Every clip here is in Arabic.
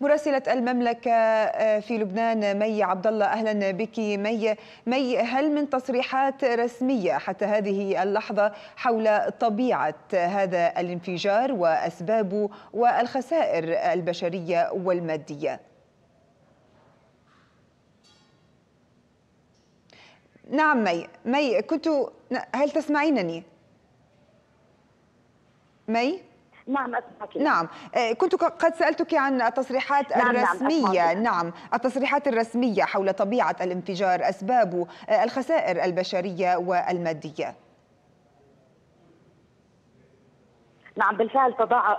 مراسلة المملكة في لبنان مي عبد الله، أهلا بك مي، هل من تصريحات رسمية حتى هذه اللحظة حول طبيعة هذا الانفجار وأسبابه والخسائر البشرية والمادية؟ نعم مي هل تسمعينني؟ مي؟ نعم أسمعك. نعم، كنت قد سألتك عن التصريحات الرسمية. نعم، التصريحات الرسمية حول طبيعة الانفجار، أسبابه، الخسائر البشرية والمادية. نعم بالفعل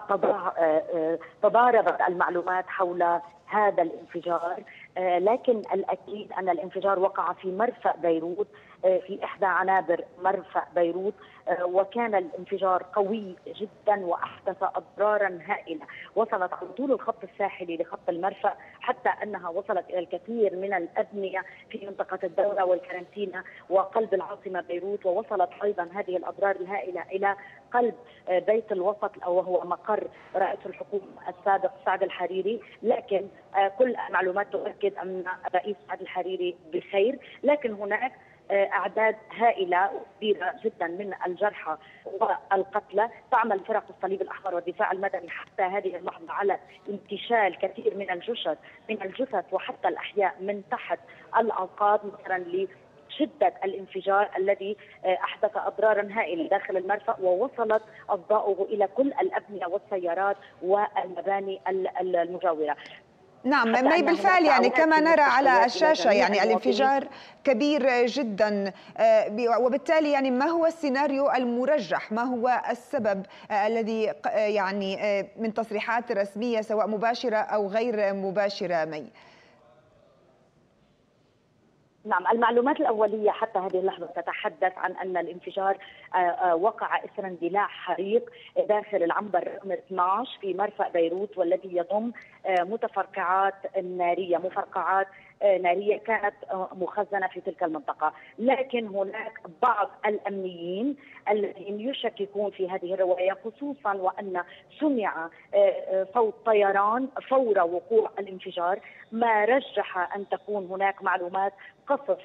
تضاربت المعلومات حول هذا الانفجار، لكن الأكيد أن الانفجار وقع في مرفأ بيروت، في إحدى عنابر مرفأ بيروت، وكان الانفجار قوي جدا وأحدث أضرارا هائلة وصلت على طول الخط الساحلي لخط المرفأ، حتى أنها وصلت إلى الكثير من الأبنية في منطقة الدورة والكارنتينا وقلب العاصمة بيروت، ووصلت أيضا هذه الأضرار الهائلة إلى قلب بيت الوسط وهو مقر رئيس الحكومة السابق سعد الحريري. لكن كل المعلومات تؤكد أن الرئيس سعد الحريري بخير، لكن هناك أعداد هائلة وكبيرة جدا من الجرحى والقتلى. تعمل فرق الصليب الأحمر والدفاع المدني حتى هذه اللحظة على انتشال كثير من الجثث وحتى الأحياء من تحت الأنقاض، مثلا شدة الانفجار الذي أحدث أضرارا هائلة داخل المرفأ، ووصلت أضواؤه إلى كل الأبنية والسيارات والمباني المجاورة. نعم مي، بالفعل يعني كما نرى على الشاشة يعني الانفجار كبير جدا، وبالتالي يعني ما هو السيناريو المرجح؟ ما هو السبب الذي يعني من تصريحات رسمية سواء مباشرة أو غير مباشرة مي؟ نعم، المعلومات الأولية حتى هذه اللحظة تتحدث عن أن الانفجار وقع إثر اندلاع حريق داخل العنبر رقم 12 في مرفأ بيروت، والذي يضم مفرقعات نارية كانت مخزنة في تلك المنطقة. لكن هناك بعض الأمنيين الذين يشككون في هذه الرواية، خصوصا وأن سمع صوت طيران فور وقوع الانفجار، ما رجح أن تكون هناك معلومات قصف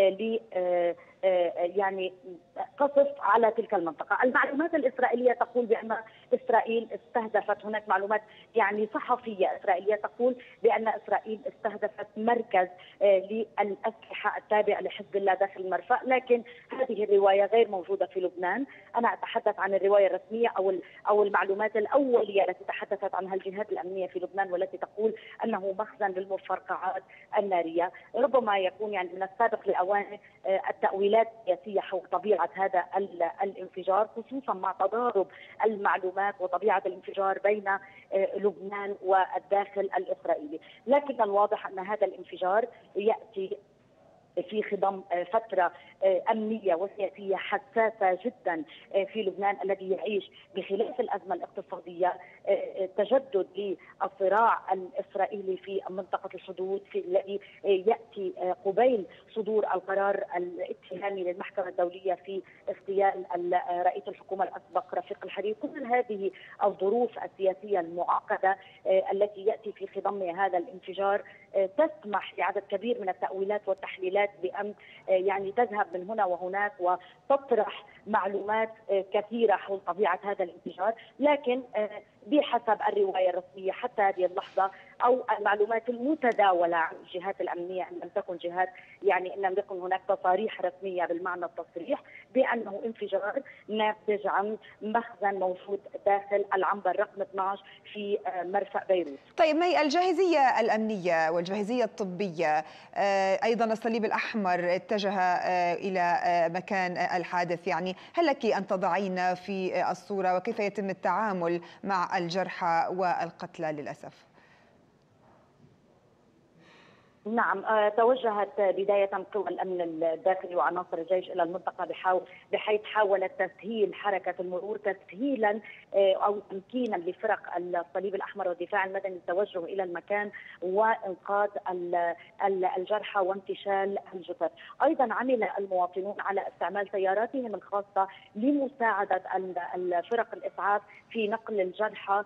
يعني قصف على تلك المنطقة. المعلومات الإسرائيلية تقول بأن إسرائيل استهدفت، هناك معلومات يعني صحفية إسرائيلية تقول بأن إسرائيل استهدفت مركز للأسلحة التابع لحزب الله داخل المرفأ، لكن هذه الرواية غير موجودة في لبنان. أنا أتحدث عن الرواية الرسمية أو المعلومات الأولية التي تحدثت عنها الجهات الأمنية في لبنان، والتي تقول أنه مخزن للمفرقعات النارية. ربما يكون يعني من السابق لأوان التأويلات السياسية حول طبيعة هذا الانفجار، خصوصا مع تضارب المعلومات وطبيعة الانفجار بين لبنان والداخل الإسرائيلي. لكن الواضح أن هذا الانفجار يأتي في خضم فترة أمنية وسياسية حساسة جدا في لبنان الذي يعيش بخلاف الأزمة الاقتصادية تجدد للصراع الإسرائيلي في منطقة الحدود، في الذي يأتي قبيل صدور القرار الاتهامي للمحكمة الدولية في اغتيال رئيس الحكومة الأسبق رفيق الحريري. كل هذه الظروف السياسية المعقدة التي يأتي في خضم هذا الانفجار تسمح لعدد كبير من التأويلات والتحليلات بأن يعني تذهب من هنا وهناك وتطرح معلومات كثيرة حول طبيعة هذا الانفجار. لكن بحسب الرواية الرسمية حتى هذه اللحظة أو المعلومات المتداولة عن الجهات الأمنية، إن لم تكن جهات يعني إن لم يكن هناك تصاريح رسمية بالمعنى التصريح بأنه انفجار ناتج عن مخزن موجود داخل العنبر رقم 12 في مرفأ بيروت. طيب مي، الجاهزية الأمنية والجاهزية الطبية، أيضا الصليب الأحمر اتجه إلى مكان الحادث، يعني هل لك أن تضعين في الصورة وكيف يتم التعامل مع الجرحى والقتلى للأسف؟ نعم، توجهت بداية قوى الأمن الداخلي وعناصر الجيش إلى المنطقة بحيث حاولت تسهيل حركة المرور، تسهيلا أو تمكينا لفرق الصليب الأحمر والدفاع المدني التوجه إلى المكان وإنقاذ الجرحى وانتشال الجثث. أيضا عمل المواطنون على استعمال سياراتهم الخاصة لمساعدة الفرق الإسعاف في نقل الجرحى،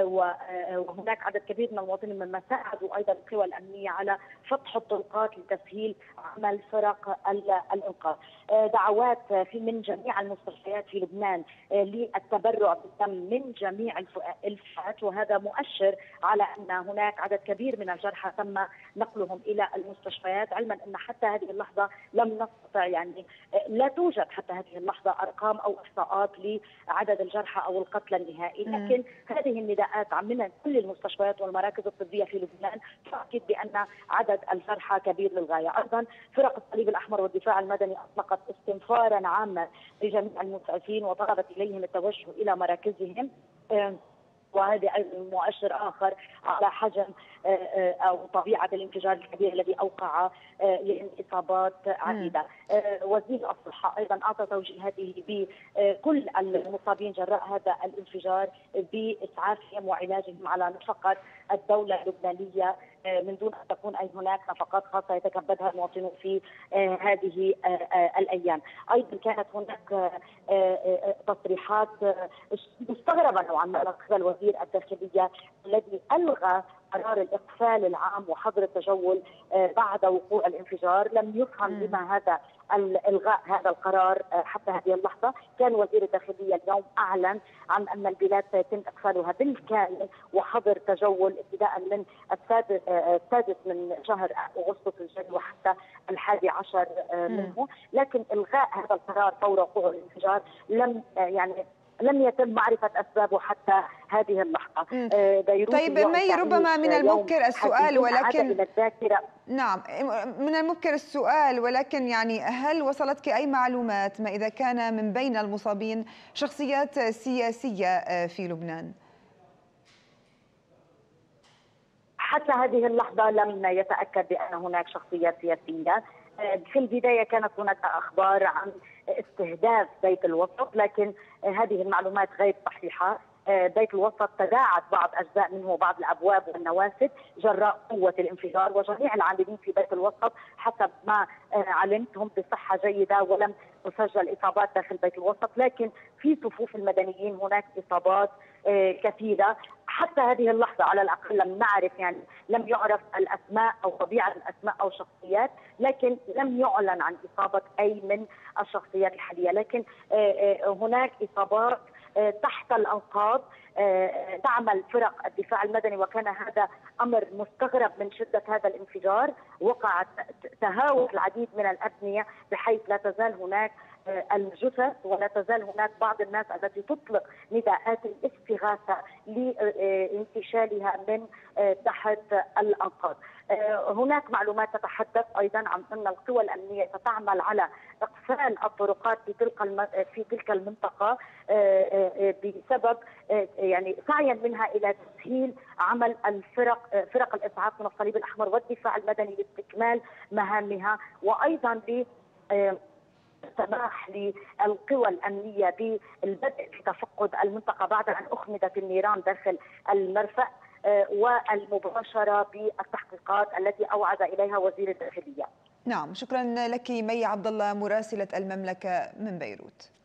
وهناك عدد كبير من المواطنين مما ساعدوا أيضا القوى الأمنية على فتح الطرقات لتسهيل عمل فرق الإنقاذ. دعوات من جميع المستشفيات في لبنان للتبرع بالدم من جميع الفئات، وهذا مؤشر على أن هناك عدد كبير من الجرحى تم نقلهم إلى المستشفيات، علما أن حتى هذه اللحظة لم نستطع لا توجد حتى هذه اللحظة أرقام أو إحصاءات لعدد الجرحى أو القتلى النهائي، لكن هذه النداءات من كل المستشفيات والمراكز الطبية في لبنان تؤكد بأن عدد الجرحى كبير للغاية. أيضا فرق الصليب الأحمر والدفاع المدني أطلقت استنفارا عاما لجميع المسعفين وطلبت إليهم التوجه إلى مراكزهم، وهذا أيضا مؤشر آخر على حجم أو طبيعة الانفجار الكبير الذي أوقع لإصابات عديدة. وزير الصحة أيضا أعطى توجيهاته بكل المصابين جراء هذا الانفجار بإسعافهم وعلاجهم على نفقة الدولة اللبنانية، من دون أن تكون أي هناك نفقات خاصة يتكبدها المواطنون في هذه الأيام. أيضا كانت هناك تصريحات مستغربة نوعا ما من قبل وزير الداخلية الذي ألغى قرار الإقفال العام وحظر التجول بعد وقوع الانفجار. لم يفهم لما هذا الغاء هذا القرار حتى هذه اللحظة. كان وزير الداخلية اليوم أعلن عن أن البلاد سيتم إقفالها بالكامل وحظر تجول ابتداء من السادس من شهر أغسطس الجاري وحتى 11 منه، لكن إلغاء هذا القرار فور وقوع الانفجار لم يتم معرفة أسبابه حتى هذه اللحظة. طيب مي، ربما من المبكر السؤال ولكن نعم من المبكر السؤال، ولكن هل وصلتك أي معلومات ما إذا كان من بين المصابين شخصيات سياسية في لبنان؟ حتى هذه اللحظة لم يتأكد بأن هناك شخصيات سياسية. في البداية كانت هناك أخبار عن استهداف بيت الوسط، لكن هذه المعلومات غير صحيحة. بيت الوسط تداعت بعض أجزاء منه وبعض الأبواب والنوافذ جراء قوة الانفجار، وجميع العاملين في بيت الوسط حسب ما علمت هم بصحة جيدة ولم تسجل إصابات داخل بيت الوسط، لكن في صفوف المدنيين هناك إصابات كثيرة. حتى هذه اللحظة على الأقل لم نعرف لم يعرف الأسماء أو طبيعة الأسماء أو شخصيات، لكن لم يعلن عن إصابة أي من الشخصيات الحالية، لكن هناك إصابات تحت الأنقاض تعمل فرق الدفاع المدني، وكان هذا أمر مستغرب من شدة هذا الانفجار. وقع تهاوت العديد من الأبنية بحيث لا تزال هناك الجثث ولا تزال هناك بعض الناس التي تطلق نداءات الاستغاثة لانتشالها من تحت الأنقاض. هناك معلومات تتحدث أيضا عن أن القوى الأمنية ستعمل على إقفال الطرقات في تلك المنطقة بسبب سعيا منها إلى تسهيل عمل فرق الإسعاف من الصليب الأحمر والدفاع المدني لاستكمال مهامها، وأيضا سماح للقوى الأمنية بالبدء في تفقد المنطقة بعد أن أخمدت النيران داخل المرفأ، والمباشرة بالتحقيقات التي أوعد إليها وزير الداخلية. نعم، شكرا لك مي عبد الله مراسلة المملكة من بيروت.